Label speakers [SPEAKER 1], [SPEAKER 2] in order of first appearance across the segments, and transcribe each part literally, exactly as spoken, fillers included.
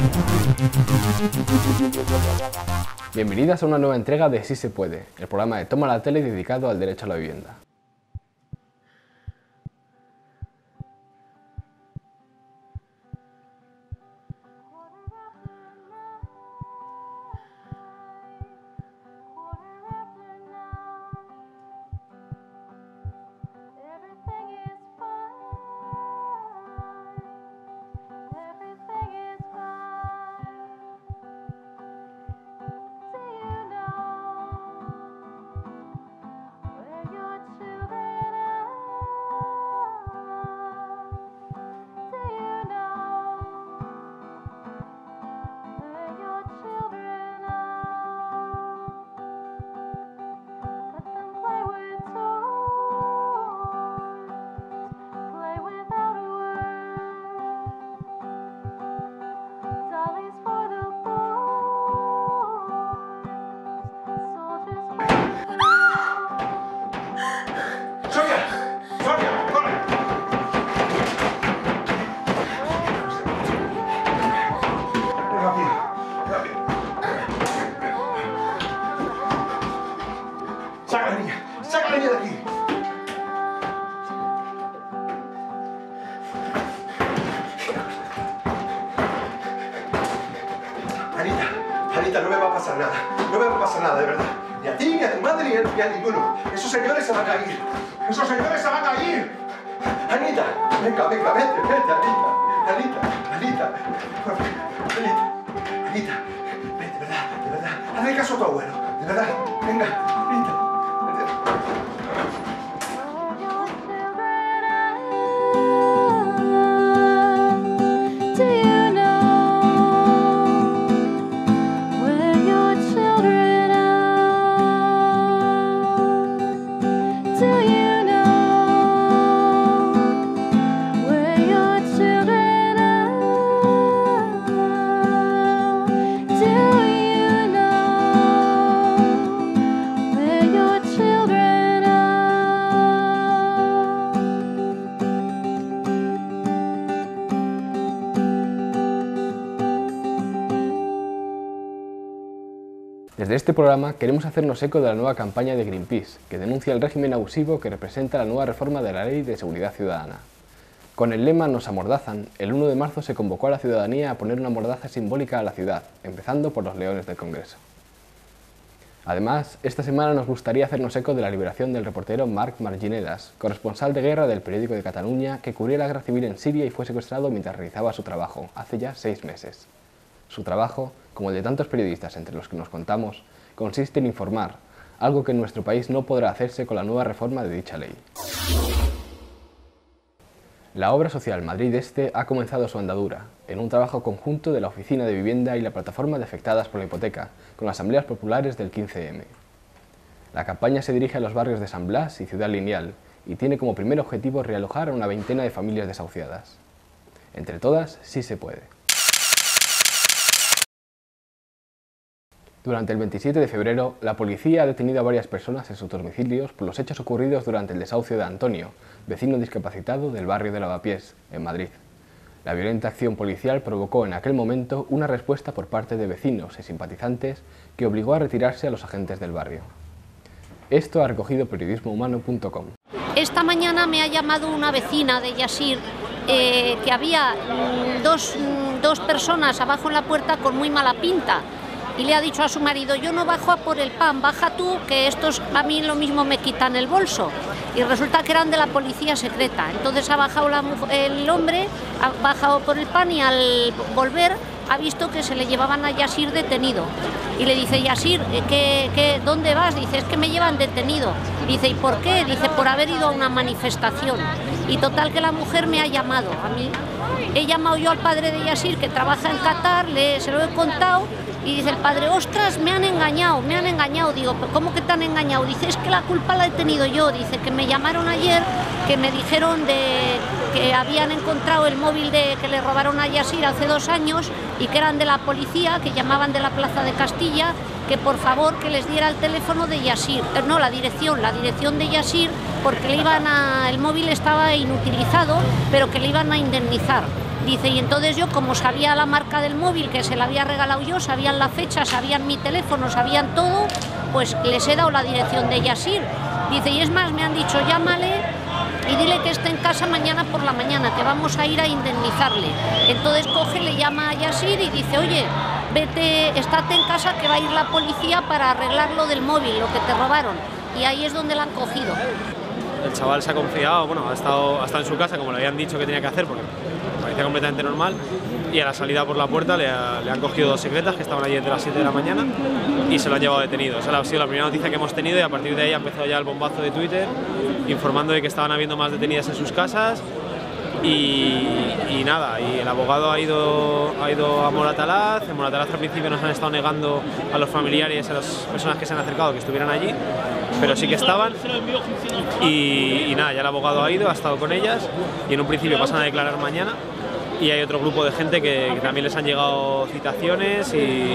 [SPEAKER 1] Bienvenidas a una nueva entrega de Sí se puede, el programa de Toma la Tele dedicado al derecho a la vivienda.
[SPEAKER 2] Anita, no me va a pasar nada, no me va a pasar nada, de verdad. Ni a ti, ni a tu madre, ni a, ni a ninguno. Esos señores se van a caer. Esos señores se van a caer. Anita, venga, venga, vete, vete, Anita. Anita, Anita, Anita, Anita, vete, de verdad, de verdad. Hazle caso a tu abuelo, de verdad. Venga, Anita.
[SPEAKER 1] Desde este programa queremos hacernos eco de la nueva campaña de Greenpeace, que denuncia el régimen abusivo que representa la nueva reforma de la Ley de Seguridad Ciudadana. Con el lema Nos amordazan, el uno de marzo se convocó a la ciudadanía a poner una mordaza simbólica a la ciudad, empezando por los leones del Congreso. Además, esta semana nos gustaría hacernos eco de la liberación del reportero Marc Marginedas, corresponsal de guerra del periódico de Cataluña, que cubría la guerra civil en Siria y fue secuestrado mientras realizaba su trabajo, hace ya seis meses. Su trabajo, como el de tantos periodistas entre los que nos contamos, consiste en informar, algo que en nuestro país no podrá hacerse con la nueva reforma de dicha ley. La obra social Madrid Este ha comenzado su andadura, en un trabajo conjunto de la Oficina de Vivienda y la Plataforma de Afectadas por la Hipoteca, con las asambleas populares del quince eme. La campaña se dirige a los barrios de San Blas y Ciudad Lineal y tiene como primer objetivo realojar a una veintena de familias desahuciadas. Entre todas, sí se puede. Durante el veintisiete de febrero, la policía ha detenido a varias personas en sus domicilios por los hechos ocurridos durante el desahucio de Antonio, vecino discapacitado del barrio de Lavapiés, en Madrid. La violenta acción policial provocó en aquel momento una respuesta por parte de vecinos y simpatizantes que obligó a retirarse a los agentes del barrio. Esto ha recogido periodismo humano punto com.
[SPEAKER 3] Esta mañana me ha llamado una vecina de Yasir eh, que había mm, dos, mm, dos personas abajo en la puerta con muy mala pinta. Y le ha dicho a su marido, yo no bajo a por el pan, baja tú, que estos a mí lo mismo me quitan el bolso. Y resulta que eran de la policía secreta. Entonces ha bajado la, el hombre, ha bajado por el pan y al volver ha visto que se le llevaban a Yasir detenido. Y le dice, Yasir, ¿qué, qué, ¿dónde vas? Dice, es que me llevan detenido. Dice, ¿y por qué? Dice, por haber ido a una manifestación. Y total que la mujer me ha llamado a mí. He llamado yo al padre de Yasir, que trabaja en Qatar, le, se lo he contado. Y dice el padre, ostras, me han engañado, me han engañado. Digo, ¿cómo que te han engañado? Dice, es que la culpa la he tenido yo. Dice que me llamaron ayer, que me dijeron de que habían encontrado el móvil de que le robaron a Yasir hace dos años y que eran de la policía, que llamaban de la Plaza de Castilla, que por favor que les diera el teléfono de Yasir. No, la dirección, la dirección de Yasir, porque le iban a, el móvil estaba inutilizado, pero que le iban a indemnizar. Dice, y entonces yo, como sabía la marca del móvil, que se la había regalado yo, sabían la fecha, sabían mi teléfono, sabían todo, pues les he dado la dirección de Yasir. Dice, y es más, me han dicho, llámale y dile que esté en casa mañana por la mañana, que vamos a ir a indemnizarle. Entonces coge, le llama a Yasir y dice, oye, vete, estate en casa que va a ir la policía para arreglar lo del móvil, lo que te robaron. Y ahí es donde la han cogido.
[SPEAKER 4] El chaval se ha confiado, bueno, ha estado, ha estado en su casa como le habían dicho que tenía que hacer, porque parecía completamente normal, y a la salida por la puerta le, ha, le han cogido dos secretas que estaban allí desde las siete de la mañana y se lo han llevado detenido. Esa ha sido la primera noticia que hemos tenido y a partir de ahí ha empezado ya el bombazo de Twitter informando de que estaban habiendo más detenidas en sus casas y, y nada, y el abogado ha ido, ha ido a Moratalaz. En Moratalaz al principio nos han estado negando a los familiares, a las personas que se han acercado que estuvieran allí, pero sí que estaban y, y nada, ya el abogado ha ido, ha estado con ellas y en un principio pasan a declarar mañana. Y hay otro grupo de gente que, que también les han llegado citaciones y,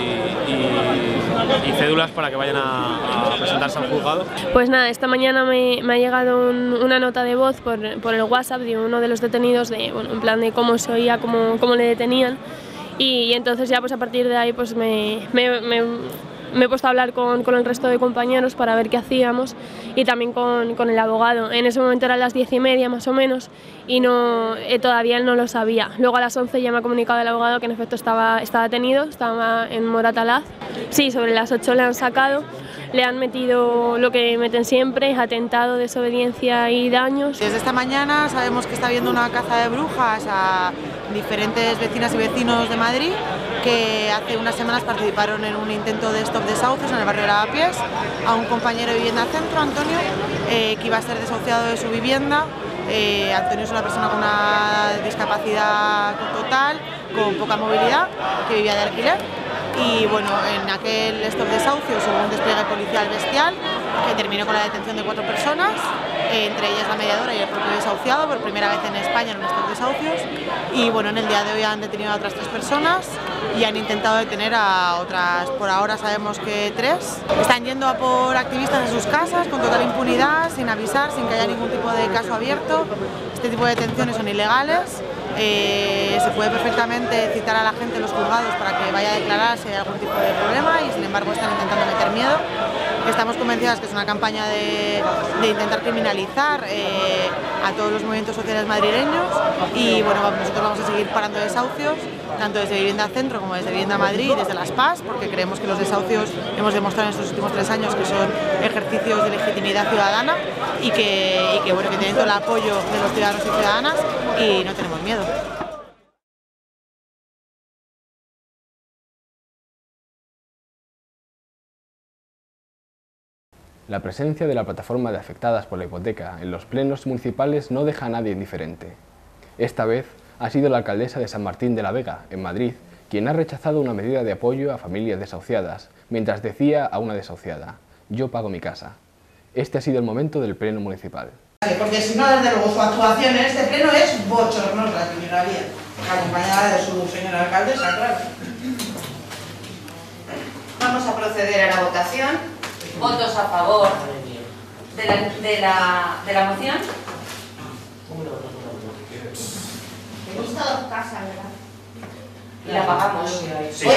[SPEAKER 4] y, y cédulas para que vayan a, a presentarse al juzgado.
[SPEAKER 5] Pues nada, esta mañana me, me ha llegado un, una nota de voz por, por el WhatsApp de uno de los detenidos, de, bueno, en plan de cómo se oía, cómo, cómo le detenían. Y, y entonces ya pues a partir de ahí pues me, me, me, me he puesto a hablar con, con el resto de compañeros para ver qué hacíamos y también con, con el abogado. En ese momento eran las diez y media más o menos y no, eh, todavía él no lo sabía. Luego a las once ya me ha comunicado el abogado que en efecto estaba, estaba detenido, estaba en Moratalaz. Sí, sobre las ocho le han sacado, le han metido lo que meten siempre, atentado, desobediencia y daños.
[SPEAKER 6] Desde esta mañana sabemos que está habiendo una caza de brujas a diferentes vecinas y vecinos de Madrid que hace unas semanas participaron en un intento de stop desahucios en el barrio de Lavapiés a un compañero de Vivienda Centro, Antonio, eh, que iba a ser desahuciado de su vivienda. Eh, Antonio es una persona con una discapacidad total, con poca movilidad, que vivía de alquiler. Y bueno, en aquel stop desahucios hubo un despliegue policial bestial que terminó con la detención de cuatro personas, eh, entre ellas la mediadora y el propio desahuciado, por primera vez en España en un stop desahucios. Y bueno, en el día de hoy han detenido a otras tres personas y han intentado detener a otras, por ahora sabemos que tres. Están yendo a por activistas en sus casas con total impunidad, sin avisar, sin que haya ningún tipo de caso abierto. Este tipo de detenciones son ilegales. Eh, se puede perfectamente citar a la gente en los juzgados para que vaya a declarar si hay algún tipo de problema y sin embargo están intentando meter miedo. Estamos convencidas que es una campaña de, de intentar criminalizar eh, a todos los movimientos sociales madrileños y bueno, nosotros vamos a seguir parando desahucios, tanto desde Vivienda Centro como desde Vivienda Madrid y desde las P A S, porque creemos que los desahucios hemos demostrado en estos últimos tres años que son ejercicios de legitimidad ciudadana y que, y que, bueno, que tienen todo el apoyo de los ciudadanos y ciudadanas y no tenemos miedo.
[SPEAKER 1] La presencia de la plataforma de afectadas por la hipoteca en los plenos municipales no deja a nadie indiferente. Esta vez ha sido la alcaldesa de San Martín de la Vega, en Madrid, quien ha rechazado una medida de apoyo a familias desahuciadas, mientras decía a una desahuciada: yo pago mi casa. Este ha sido el momento del pleno municipal.
[SPEAKER 7] Porque si no, desde luego, su actuación en este pleno es bochornosa, señora Lía, acompañada de su señora alcaldesa, claro.
[SPEAKER 8] Vamos a proceder a la votación. ¿Votos a favor de la, de la, de la moción?
[SPEAKER 3] Me gusta la casa, ¿verdad?
[SPEAKER 8] Y la pagamos.
[SPEAKER 7] Sí.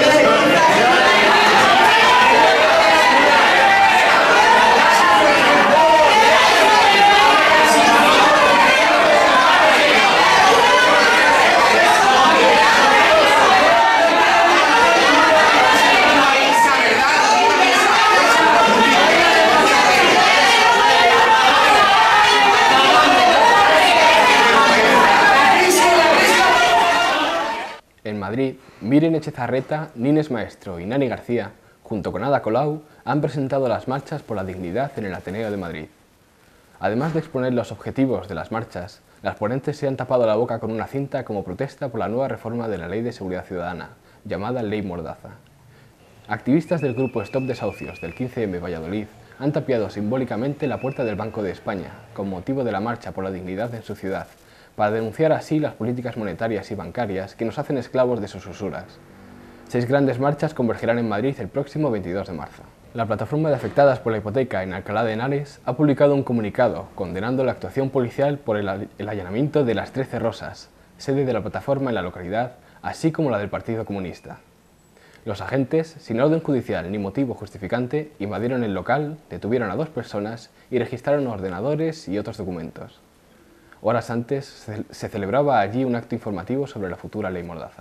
[SPEAKER 1] En Madrid, Miren Echezarreta, Nines Maestro y Nani García, junto con Ada Colau, han presentado las marchas por la dignidad en el Ateneo de Madrid. Además de exponer los objetivos de las marchas, las ponentes se han tapado la boca con una cinta como protesta por la nueva reforma de la Ley de Seguridad Ciudadana, llamada Ley Mordaza. Activistas del grupo Stop Desahucios del quince eme Valladolid han tapiado simbólicamente la puerta del Banco de España, con motivo de la marcha por la dignidad en su ciudad, para denunciar así las políticas monetarias y bancarias que nos hacen esclavos de sus usuras. Seis grandes marchas convergerán en Madrid el próximo veintidós de marzo. La plataforma de afectadas por la hipoteca en Alcalá de Henares ha publicado un comunicado condenando la actuación policial por el, el allanamiento de Las Trece Rosas, sede de la plataforma en la localidad, así como la del Partido Comunista. Los agentes, sin orden judicial ni motivo justificante, invadieron el local, detuvieron a dos personas y registraron ordenadores y otros documentos. Horas antes se celebraba allí un acto informativo sobre la futura ley Mordaza.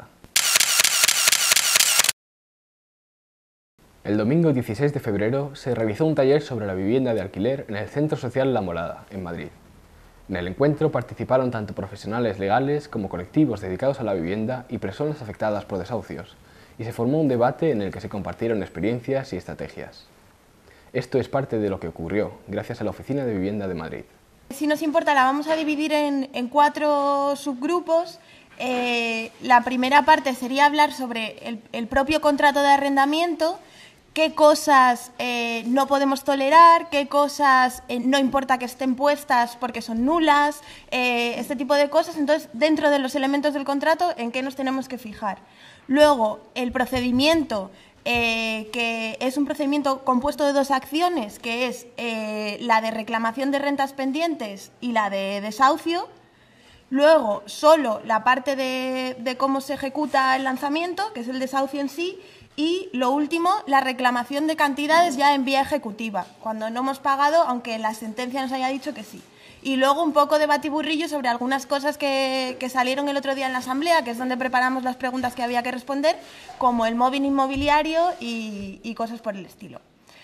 [SPEAKER 1] El domingo dieciséis de febrero se realizó un taller sobre la vivienda de alquiler en el Centro Social La Morada, en Madrid. En el encuentro participaron tanto profesionales legales como colectivos dedicados a la vivienda y personas afectadas por desahucios, y se formó un debate en el que se compartieron experiencias y estrategias. Esto es parte de lo que ocurrió gracias a la Oficina de Vivienda de Madrid.
[SPEAKER 9] Si nos importa, la vamos a dividir en, en cuatro subgrupos. Eh, la primera parte sería hablar sobre el, el propio contrato de arrendamiento, qué cosas eh, no podemos tolerar, qué cosas eh, no importa que estén puestas porque son nulas, eh, este tipo de cosas. Entonces, dentro de los elementos del contrato, ¿en qué nos tenemos que fijar? Luego, el procedimiento, eh, que es un procedimiento compuesto de dos acciones, que es eh, la de reclamación de rentas pendientes y la de desahucio. Luego, solo la parte de, de cómo se ejecuta el lanzamiento, que es el desahucio en sí. Y, lo último, la reclamación de cantidades ya en vía ejecutiva, cuando no hemos pagado, aunque la sentencia nos haya dicho que sí. Y luego un poco de batiburrillo sobre algunas cosas que, que salieron el otro día en la asamblea, que es donde preparamos las preguntas que había que responder, como el móvil inmobiliario y, y cosas por el estilo.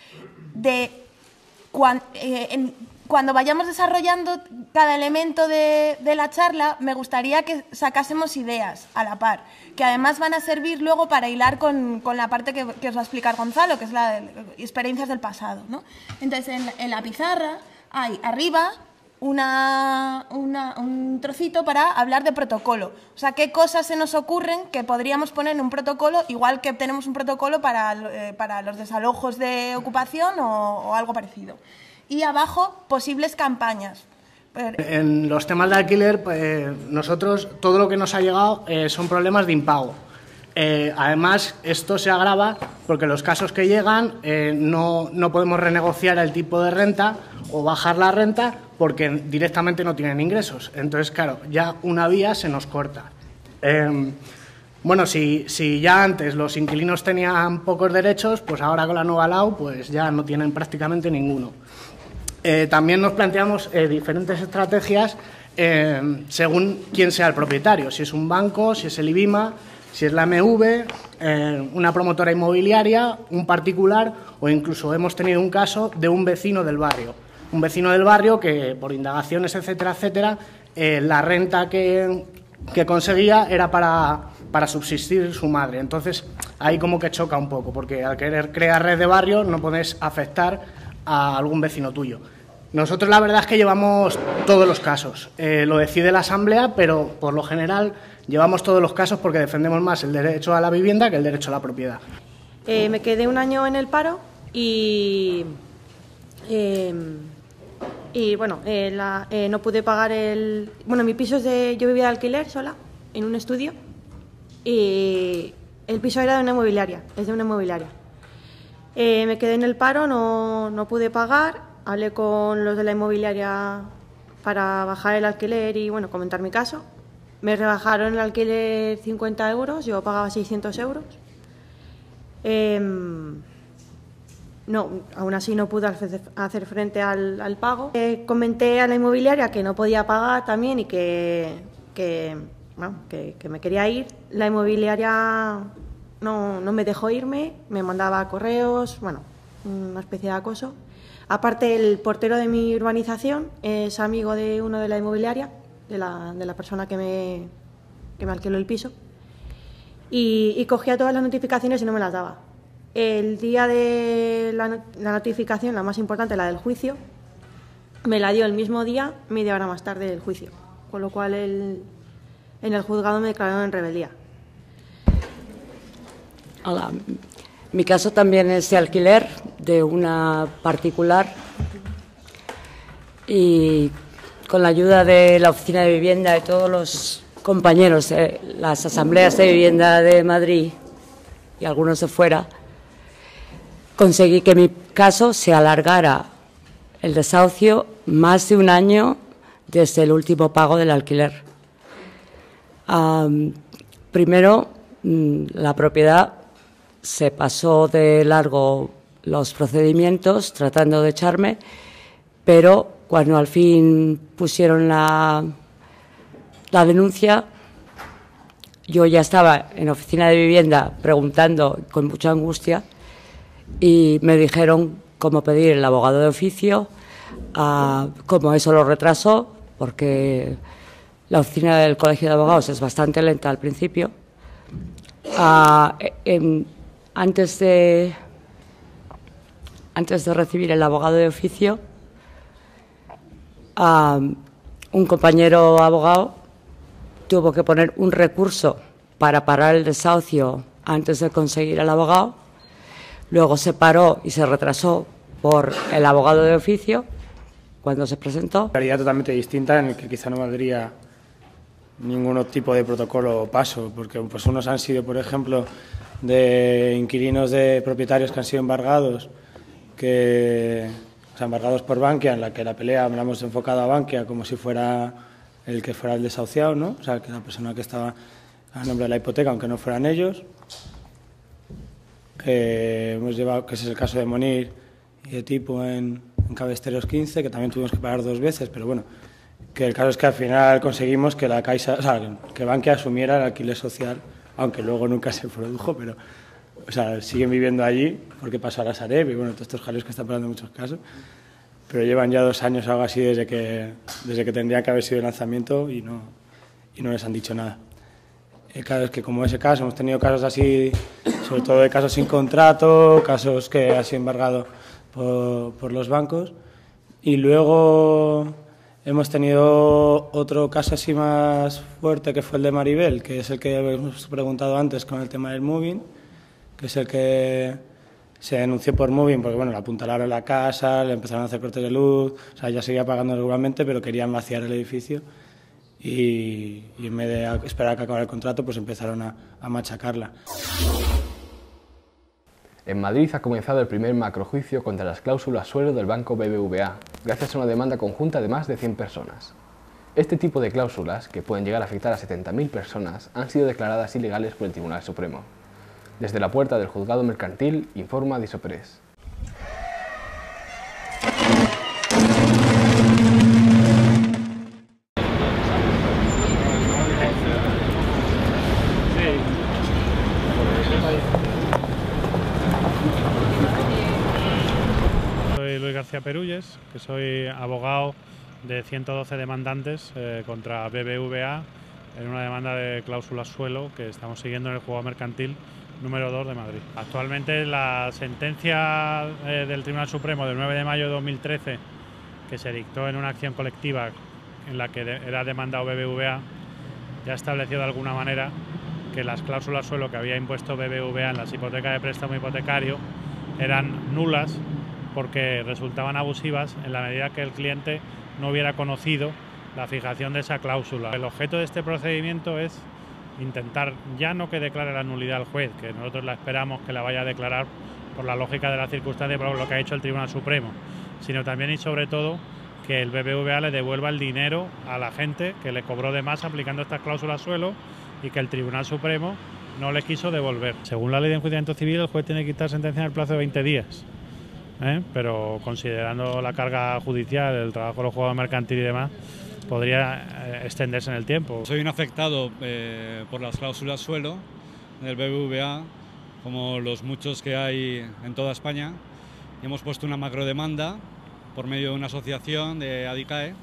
[SPEAKER 9] De, cuan, eh, en, cuando vayamos desarrollando cada elemento de, de la charla, me gustaría que sacásemos ideas a la par, que además van a servir luego para hilar con, con la parte que, que os va a explicar Gonzalo, que es la de experiencias del pasado, ¿no? Entonces, en, en la pizarra hay arriba una, una, un trocito para hablar de protocolo. O sea, qué cosas se nos ocurren que podríamos poner en un protocolo, igual que tenemos un protocolo para, eh, para los desalojos de ocupación o, o algo parecido. Y abajo, posibles campañas.
[SPEAKER 10] En los temas de alquiler, pues, nosotros todo lo que nos ha llegado eh, son problemas de impago. Eh, además, esto se agrava porque los casos que llegan eh, no, no podemos renegociar el tipo de renta o bajar la renta porque directamente no tienen ingresos. Entonces, claro, ya una vía se nos corta. Eh, bueno, si, si ya antes los inquilinos tenían pocos derechos, pues ahora con la nueva L A U pues ya no tienen prácticamente ninguno. Eh, también nos planteamos eh, diferentes estrategias eh, según quién sea el propietario, si es un banco, si es el IBIMA, si es la M V, eh, una promotora inmobiliaria, un particular o incluso hemos tenido un caso de un vecino del barrio. Un vecino del barrio que por indagaciones, etcétera, etcétera, eh, la renta que, que conseguía era para, para subsistir su madre. Entonces, ahí como que choca un poco, porque al querer crear red de barrio no puedes afectar a algún vecino tuyo. Nosotros la verdad es que llevamos todos los casos. Eh, lo decide la Asamblea, pero por lo general llevamos todos los casos porque defendemos más el derecho a la vivienda que el derecho a la propiedad.
[SPEAKER 11] Eh, me quedé un año en el paro y, eh, y bueno, eh, la, eh, no pude pagar el... Bueno, mi piso es de... Yo vivía de alquiler sola, en un estudio, y el piso era de una inmobiliaria, es de una inmobiliaria. Eh, me quedé en el paro, no, no pude pagar, hablé con los de la inmobiliaria para bajar el alquiler y bueno, comentar mi caso. Me rebajaron el alquiler cincuenta euros, yo pagaba seiscientos euros. Eh, no, aún así no pude hacer frente al, al pago. Eh, comenté a la inmobiliaria que no podía pagar también y que, que, bueno, que, que me quería ir. La inmobiliaria no, no me dejó irme, me mandaba correos, bueno, una especie de acoso. Aparte, el portero de mi urbanización es amigo de uno de la inmobiliaria, de la, de la persona que me, que me alquiló el piso, y, y cogía todas las notificaciones y no me las daba. El día de la, la notificación, la más importante, la del juicio, me la dio el mismo día, media hora más tarde del juicio, con lo cual el, en el juzgado me declararon en rebeldía.
[SPEAKER 12] Hola. Mi caso también es de alquiler de una particular y con la ayuda de la Oficina de Vivienda y todos los compañeros de las asambleas de vivienda de Madrid y algunos de fuera, conseguí que mi caso se alargara el desahucio más de un año desde el último pago del alquiler. Um, primero, la propiedad se pasó de largo los procedimientos tratando de echarme, pero cuando al fin pusieron la, la denuncia, yo ya estaba en oficina de vivienda preguntando con mucha angustia y me dijeron cómo pedir el abogado de oficio, uh, como eso lo retrasó, porque la oficina del Colegio de Abogados es bastante lenta al principio. Uh, en, antes de antes de recibir el abogado de oficio, uh, un compañero abogado tuvo que poner un recurso para parar el desahucio antes de conseguir el abogado. Luego se paró y se retrasó por el abogado de oficio cuando se presentó.
[SPEAKER 13] Una realidad totalmente distinta en la que quizá no valdría ningún tipo de protocolo o paso, porque pues unos han sido, por ejemplo, de inquilinos de propietarios que han sido embargados, que, o sea, embargados por Bankia, en la que la pelea la hemos enfocado a Bankia como si fuera el que fuera el desahuciado, ¿no? O sea, que la persona que estaba a nombre de la hipoteca, aunque no fueran ellos. Eh, hemos llevado, que ese es el caso de Monir y de Tipo en, en Cabesteros quince, que también tuvimos que pagar dos veces, pero bueno, que el caso es que al final conseguimos que la Caixa, o sea, que Bankia asumiera el alquiler social, aunque luego nunca se produjo, pero o sea, siguen viviendo allí porque pasó a la Sareb y bueno, todos estos jaleos que están pasando en muchos casos, pero llevan ya dos años o algo así desde que, desde que tendría que haber sido el lanzamiento y no, y no les han dicho nada. El caso es que como ese caso, hemos tenido casos así, sobre todo de casos sin contrato, casos que han sido embargados por, por los bancos, y luego hemos tenido otro caso así más fuerte que fue el de Maribel, que es el que hemos preguntado antes con el tema del moving, que es el que se denunció por moving porque bueno, le apuntalaron la casa, le empezaron a hacer cortes de luz, o sea, ya seguía pagando regularmente, pero querían vaciar el edificio y, y en vez de esperar a que acabara el contrato, pues empezaron a, a machacarla.
[SPEAKER 1] En Madrid ha comenzado el primer macrojuicio contra las cláusulas suelo del banco B B V A, gracias a una demanda conjunta de más de cien personas. Este tipo de cláusulas, que pueden llegar a afectar a setenta mil personas, han sido declaradas ilegales por el Tribunal Supremo. Desde la puerta del juzgado mercantil, informa Disopress.
[SPEAKER 14] Soy Luis García Perulles, que soy abogado de ciento doce demandantes eh, contra B B V A en una demanda de cláusulas suelo que estamos siguiendo en el juzgado mercantil número dos de Madrid. Actualmente la sentencia eh, del Tribunal Supremo del nueve de mayo de dos mil trece, que se dictó en una acción colectiva en la que de, era demandado B B V A, ya estableció de alguna manera que las cláusulas suelo que había impuesto B B V A en las hipotecas de préstamo hipotecario eran nulas porque resultaban abusivas en la medida que el cliente no hubiera conocido la fijación de esa cláusula. El objeto de este procedimiento es intentar ya no que declare la nulidad al juez, que nosotros la esperamos que la vaya a declarar por la lógica de la circunstancia y por lo que ha hecho el Tribunal Supremo, sino también y sobre todo que el B B V A le devuelva el dinero a la gente que le cobró de más aplicando estas cláusulas suelo y que el Tribunal Supremo no le quiso devolver. Según la ley de enjuiciamiento civil, el juez tiene que dictar sentencia en el plazo de veinte días, ¿eh? Pero considerando la carga judicial, el trabajo de los juzgados mercantiles y demás, podría eh, extenderse en el tiempo.
[SPEAKER 15] Soy un afectado eh, por las cláusulas suelo del B B V A, como los muchos que hay en toda España, y hemos puesto una macrodemanda por medio de una asociación de ADICAE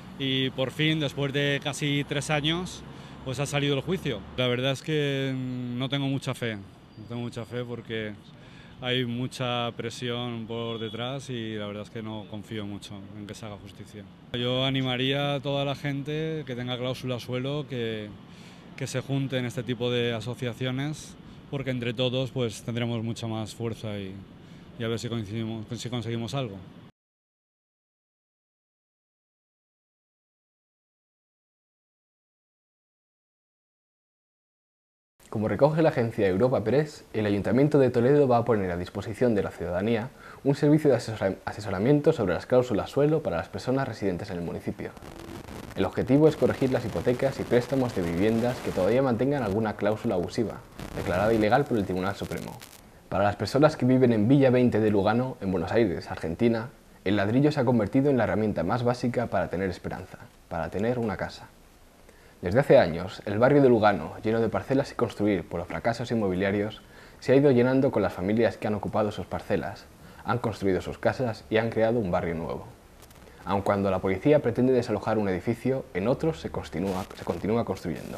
[SPEAKER 15] y por fin, después de casi tres años, pues ha salido el juicio. La verdad es que no tengo mucha fe, no tengo mucha fe porque hay mucha presión por detrás y la verdad es que no confío mucho en que se haga justicia. Yo animaría a toda la gente que tenga cláusula suelo que, que se junte en este tipo de asociaciones, porque entre todos pues tendremos mucha más fuerza y, y a ver si, coincidimos, si conseguimos algo.
[SPEAKER 1] Como recoge la agencia Europa Press, el Ayuntamiento de Toledo va a poner a disposición de la ciudadanía un servicio de asesor- asesoramiento sobre las cláusulas suelo para las personas residentes en el municipio. El objetivo es corregir las hipotecas y préstamos de viviendas que todavía mantengan alguna cláusula abusiva, declarada ilegal por el Tribunal Supremo. Para las personas que viven en Villa veinte de Lugano, en Buenos Aires, Argentina, el ladrillo se ha convertido en la herramienta más básica para tener esperanza, para tener una casa. Desde hace años, el barrio de Lugano, lleno de parcelas sin construir por los fracasos inmobiliarios, se ha ido llenando con las familias que han ocupado sus parcelas, han construido sus casas y han creado un barrio nuevo. Aun cuando la policía pretende desalojar un edificio, en otros se continúa, se continúa construyendo.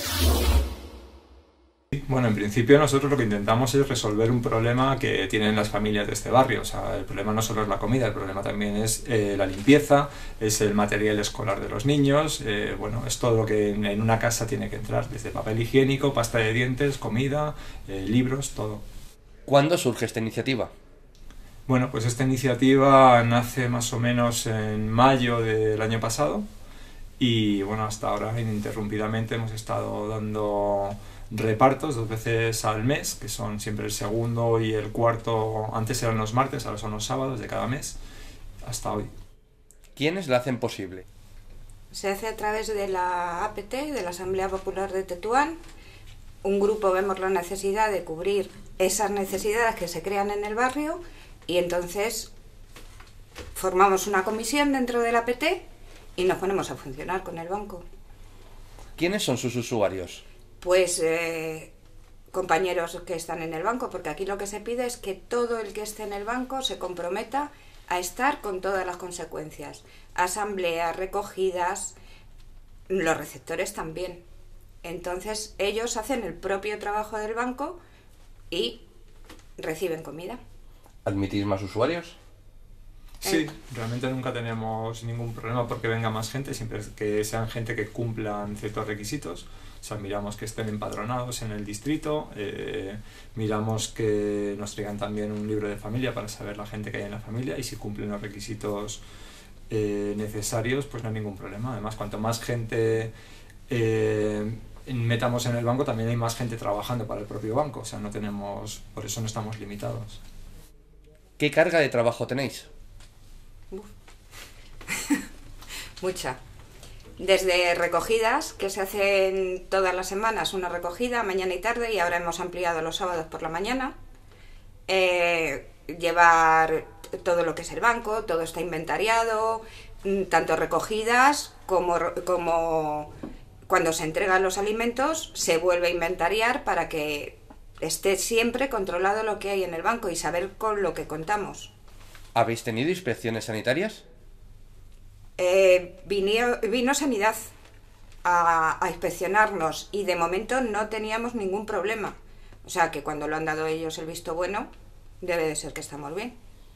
[SPEAKER 16] Bueno, en principio nosotros lo que intentamos es resolver un problema que tienen las familias de este barrio. O sea, el problema no solo es la comida, el problema también es eh, la limpieza, es el material escolar de los niños, eh, bueno, es todo lo que en, en una casa tiene que entrar, desde papel higiénico, pasta de dientes, comida, eh, libros, todo.
[SPEAKER 17] ¿Cuándo surge esta iniciativa?
[SPEAKER 16] Bueno, pues esta iniciativa nace más o menos en mayo del año pasado y bueno, hasta ahora ininterrumpidamente hemos estado dando repartos dos veces al mes, que son siempre el segundo y el cuarto. Antes eran los martes, ahora son los sábados de cada mes, hasta hoy.
[SPEAKER 17] ¿Quiénes la hacen posible?
[SPEAKER 18] Se hace a través de la A P T, de la Asamblea Popular de Tetuán. Un grupo vemos la necesidad de cubrir esas necesidades que se crean en el barrio y entonces formamos una comisión dentro de la A P T y nos ponemos a funcionar con el banco.
[SPEAKER 17] ¿Quiénes son sus usuarios?
[SPEAKER 18] Pues eh, compañeros que están en el banco, porque aquí lo que se pide es que todo el que esté en el banco se comprometa a estar con todas las consecuencias. Asambleas, recogidas, los receptores también. Entonces ellos hacen el propio trabajo del banco y reciben comida.
[SPEAKER 17] ¿Admitís más usuarios?
[SPEAKER 16] Sí, realmente nunca tenemos ningún problema porque venga más gente, siempre que sean gente que cumplan ciertos requisitos. O sea, miramos que estén empadronados en el distrito, eh, miramos que nos traigan también un libro de familia para saber la gente que hay en la familia y si cumplen los requisitos eh, necesarios, pues no hay ningún problema. Además, cuanto más gente eh, metamos en el banco, también hay más gente trabajando para el propio banco. O sea, no tenemos, por eso no estamos limitados.
[SPEAKER 17] ¿Qué carga de trabajo tenéis?
[SPEAKER 18] Mucha. Desde recogidas, que se hacen todas las semanas, una recogida mañana y tarde, y ahora hemos ampliado los sábados por la mañana. Eh, llevar todo lo que es el banco, todo está inventariado, tanto recogidas como, como cuando se entregan los alimentos, se vuelve a inventariar para que esté siempre controlado lo que hay en el banco y saber con lo que contamos.
[SPEAKER 17] ¿Habéis tenido inspecciones sanitarias?
[SPEAKER 18] Eh, vino, vino Sanidad a, a inspeccionarnos y de momento no teníamos ningún problema. O sea que cuando lo han dado ellos el visto bueno, debe de ser que estamos bien.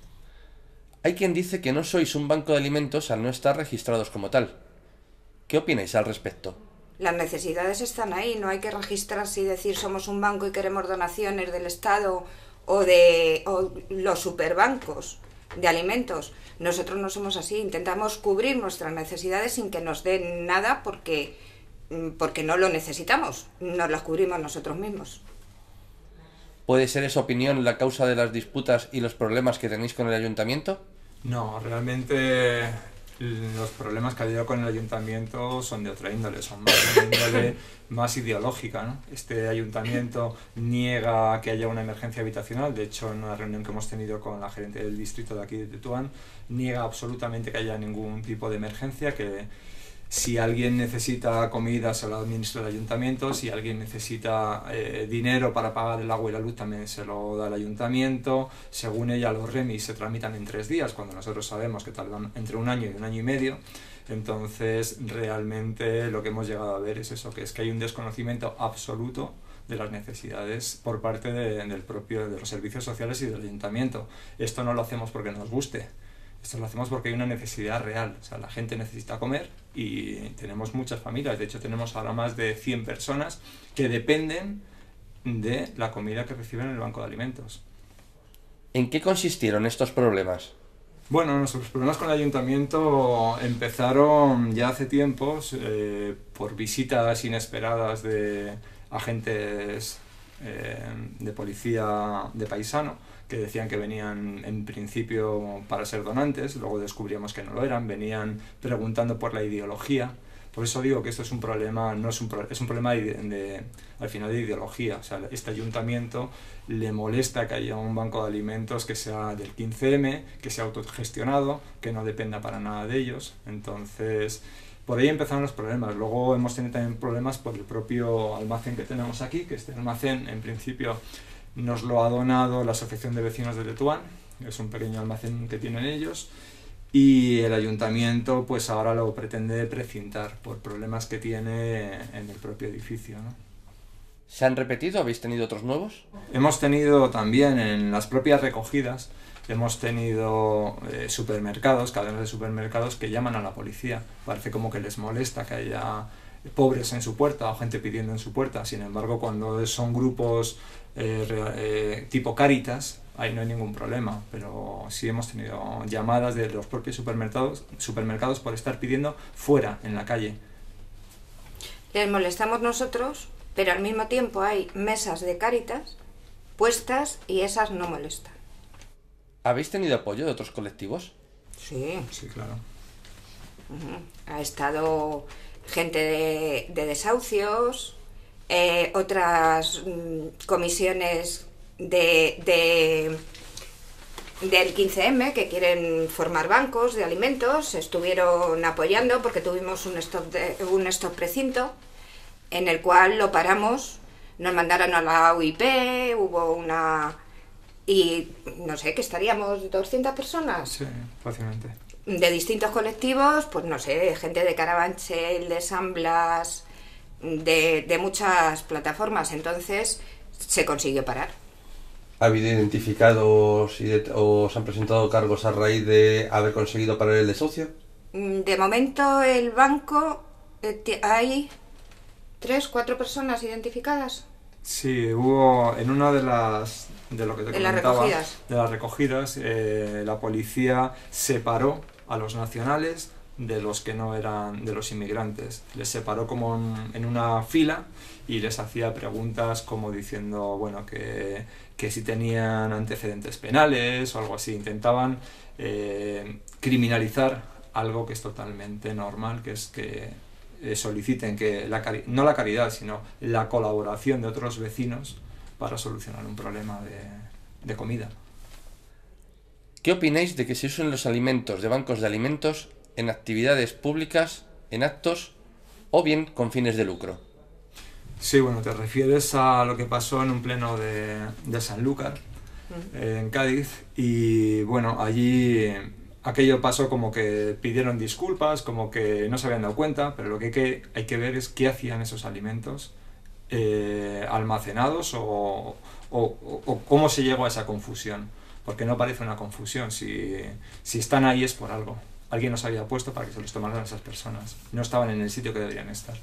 [SPEAKER 17] Hay quien dice que no sois un banco de alimentos al no estar registrados como tal. ¿Qué opináis al respecto?
[SPEAKER 18] Las necesidades están ahí, no hay que registrarse y decir somos un banco y queremos donaciones del Estado o de o los superbancos de alimentos. Nosotros no somos así, intentamos cubrir nuestras necesidades sin que nos den nada porque, porque no lo necesitamos, nos las cubrimos nosotros mismos.
[SPEAKER 17] ¿Puede ser esa opinión la causa de las disputas y los problemas que tenéis con el ayuntamiento?
[SPEAKER 16] No, realmente los problemas que ha habido con el ayuntamiento son de otra índole, son más de una índole más ideológica, ¿no? Este ayuntamiento niega que haya una emergencia habitacional. De hecho, en una reunión que hemos tenido con la gerente del distrito de aquí de Tetuán, niega absolutamente que haya ningún tipo de emergencia, que si alguien necesita comida se lo administra el ayuntamiento, si alguien necesita eh, dinero para pagar el agua y la luz también se lo da el ayuntamiento. Según ella, los remis se tramitan en tres días, cuando nosotros sabemos que tardan entre un año y un año y medio. Entonces, realmente lo que hemos llegado a ver es eso, que es que hay un desconocimiento absoluto de las necesidades por parte de, del propio, de los servicios sociales y del ayuntamiento. Esto no lo hacemos porque nos guste. Esto lo hacemos porque hay una necesidad real. O sea, la gente necesita comer y tenemos muchas familias. De hecho, tenemos ahora más de cien personas que dependen de la comida que reciben en el banco de alimentos.
[SPEAKER 17] ¿En qué consistieron estos problemas?
[SPEAKER 16] Bueno, nuestros problemas con el ayuntamiento empezaron ya hace tiempos eh, por visitas inesperadas de agentes eh, de policía de paisano que decían que venían en principio para ser donantes, luego descubríamos que no lo eran, venían preguntando por la ideología. Por eso digo que esto es un problema, no es un, pro, es un problema de, de, al final de ideología. O sea, este ayuntamiento le molesta que haya un banco de alimentos que sea del quince eme, que sea autogestionado, que no dependa para nada de ellos. Entonces, por ahí empezaron los problemas. Luego hemos tenido también problemas por el propio almacén que tenemos aquí, que este almacén en principio nos lo ha donado la Asociación de Vecinos de Tetuán, es un pequeño almacén que tienen ellos, y el ayuntamiento pues ahora lo pretende precintar por problemas que tiene en el propio edificio, ¿no?
[SPEAKER 17] ¿Se han repetido? ¿Habéis tenido otros nuevos?
[SPEAKER 16] Hemos tenido también en las propias recogidas, hemos tenido eh, supermercados, cadenas de supermercados que llaman a la policía. Parece como que les molesta que haya pobres en su puerta o gente pidiendo en su puerta. Sin embargo, cuando son grupos eh, eh, tipo Cáritas, ahí no hay ningún problema, pero sí hemos tenido llamadas de los propios supermercados, supermercados por estar pidiendo fuera, en la calle.
[SPEAKER 18] Les molestamos nosotros, pero al mismo tiempo hay mesas de Cáritas puestas y esas no molestan.
[SPEAKER 17] ¿Habéis tenido apoyo de otros colectivos?
[SPEAKER 18] Sí.
[SPEAKER 16] Sí, claro.
[SPEAKER 18] Uh-huh. Ha estado gente de, de desahucios, eh, otras mm, comisiones de, de, del quince eme que quieren formar bancos de alimentos, estuvieron apoyando porque tuvimos un stop, de, un stop precinto en el cual lo paramos, nos mandaron a la U I P, hubo una... y no sé, que estaríamos doscientas personas.
[SPEAKER 16] Sí, fácilmente.
[SPEAKER 18] De distintos colectivos, pues no sé, gente de Carabanchel, de San Blas, de, de muchas plataformas, entonces se consiguió parar.
[SPEAKER 17] ¿Ha habido identificados y de, o se han presentado cargos a raíz de haber conseguido parar el desahucio?
[SPEAKER 18] De momento el banco, eh, hay tres, cuatro personas identificadas.
[SPEAKER 16] Sí, hubo en una de las de lo que te
[SPEAKER 18] de
[SPEAKER 16] comentaba,
[SPEAKER 18] las recogidas,
[SPEAKER 16] de las recogidas eh, la policía separó a los nacionales de los que no eran, de los inmigrantes. Les separó como en, en una fila y les hacía preguntas como diciendo, bueno, que, que si tenían antecedentes penales o algo así. Intentaban eh, criminalizar algo que es totalmente normal, que es que eh, soliciten que la cari- no la caridad, sino la colaboración de otros vecinos para solucionar un problema de, de comida.
[SPEAKER 17] ¿Qué opináis de que se usen los alimentos de bancos de alimentos en actividades públicas, en actos o bien con fines de lucro?
[SPEAKER 16] Sí, bueno, te refieres a lo que pasó en un pleno de, de Sanlúcar, eh, en Cádiz, y bueno, allí aquello pasó como que pidieron disculpas, como que no se habían dado cuenta, pero lo que hay que, hay que ver es qué hacían esos alimentos eh, almacenados o, o, o, o cómo se llegó a esa confusión, porque no parece una confusión, si, si están ahí es por algo. Alguien los había puesto para que se los tomaran a esas personas. No estaban en el sitio que deberían estar.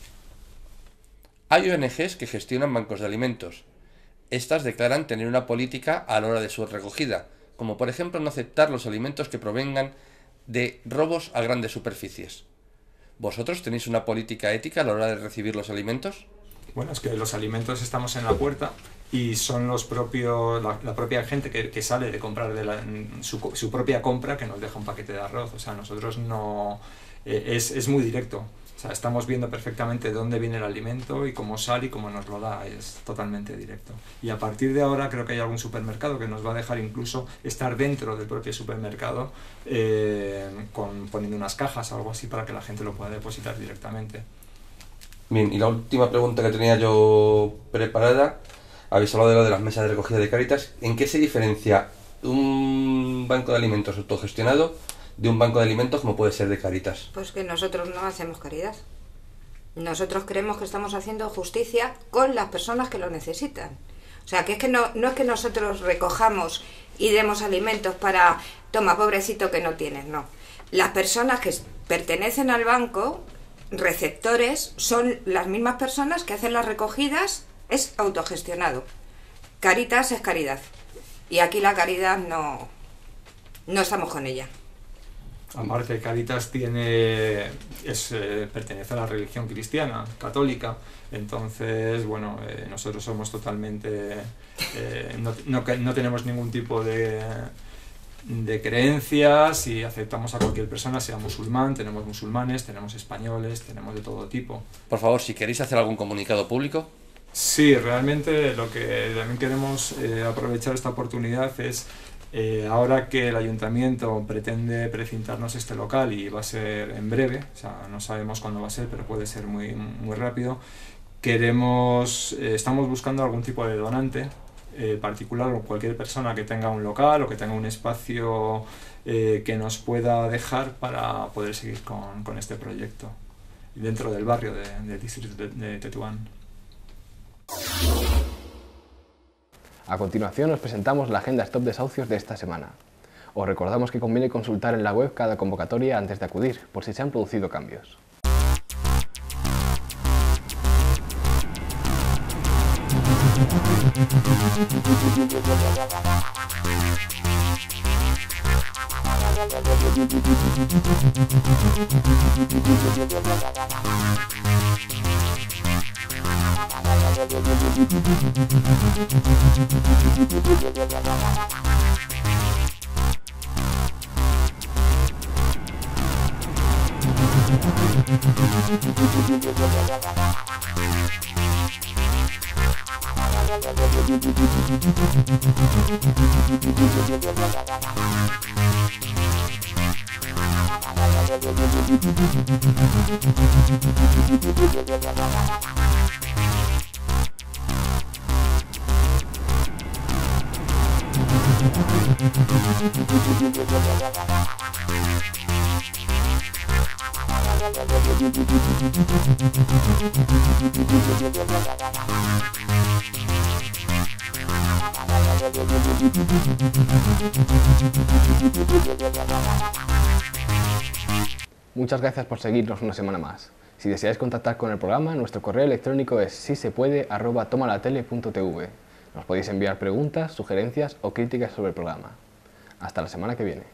[SPEAKER 17] Hay O N Ges que gestionan bancos de alimentos. Estas declaran tener una política a la hora de su recogida, como por ejemplo no aceptar los alimentos que provengan de robos a grandes superficies. ¿Vosotros tenéis una política ética a la hora de recibir los alimentos?
[SPEAKER 16] Bueno, es que los alimentos estamos en la puerta y son los propios, la, la propia gente que, que sale de comprar de la, su, su propia compra que nos deja un paquete de arroz. O sea, nosotros no... Eh, es, es muy directo. O sea, estamos viendo perfectamente de dónde viene el alimento y cómo sale y cómo nos lo da. Es totalmente directo. Y a partir de ahora creo que hay algún supermercado que nos va a dejar incluso estar dentro del propio supermercado eh, con, poniendo unas cajas o algo así para que la gente lo pueda depositar directamente.
[SPEAKER 17] Bien, y la última pregunta que tenía yo preparada, habéis hablado de lo de las mesas de recogida de Cáritas. ¿En qué se diferencia un banco de alimentos autogestionado de un banco de alimentos como puede ser de Cáritas?
[SPEAKER 18] Pues que nosotros no hacemos caridad. Nosotros creemos que estamos haciendo justicia con las personas que lo necesitan. O sea, que es que no, no es que nosotros recojamos y demos alimentos para, toma, pobrecito que no tienes, no. Las personas que pertenecen al banco, receptores, son las mismas personas que hacen las recogidas, es autogestionado. Cáritas es caridad. Y aquí la caridad no, no estamos con ella.
[SPEAKER 16] Aparte, Cáritas tiene, es, eh, pertenece a la religión cristiana, católica, entonces, bueno, eh, nosotros somos totalmente, eh, no, no, no tenemos ningún tipo de, de creencias y aceptamos a cualquier persona, sea musulmán, tenemos musulmanes, tenemos españoles, tenemos de todo tipo.
[SPEAKER 17] Por favor, si queréis hacer algún comunicado público.
[SPEAKER 16] Sí, realmente lo que también queremos eh, aprovechar esta oportunidad es, eh, ahora que el ayuntamiento pretende precintarnos este local y va a ser en breve, o sea, no sabemos cuándo va a ser, pero puede ser muy, muy rápido, queremos, eh, estamos buscando algún tipo de donante eh, particular, o cualquier persona que tenga un local o que tenga un espacio eh, que nos pueda dejar para poder seguir con, con este proyecto dentro del barrio de, del distrito de, de Tetuán.
[SPEAKER 1] A continuación os presentamos la agenda Stop Desahucios de esta semana. Os recordamos que conviene consultar en la web cada convocatoria antes de acudir, por si se han producido cambios. Muchas gracias por seguirnos una semana más. Si deseáis contactar con el programa, nuestro correo electrónico es sisepuede arroba tomalatele punto tv. Nos podéis enviar preguntas, sugerencias o críticas sobre el programa. Hasta la semana que viene.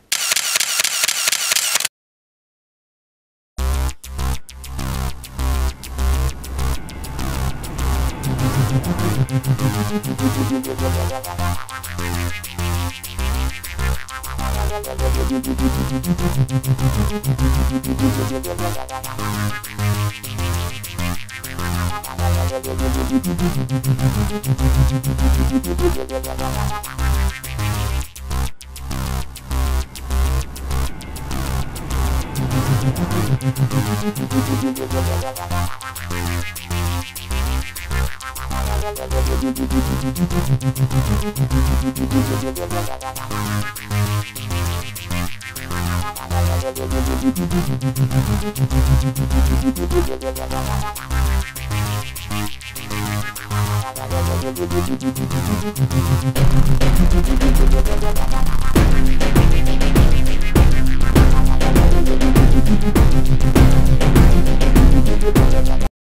[SPEAKER 19] Thank you.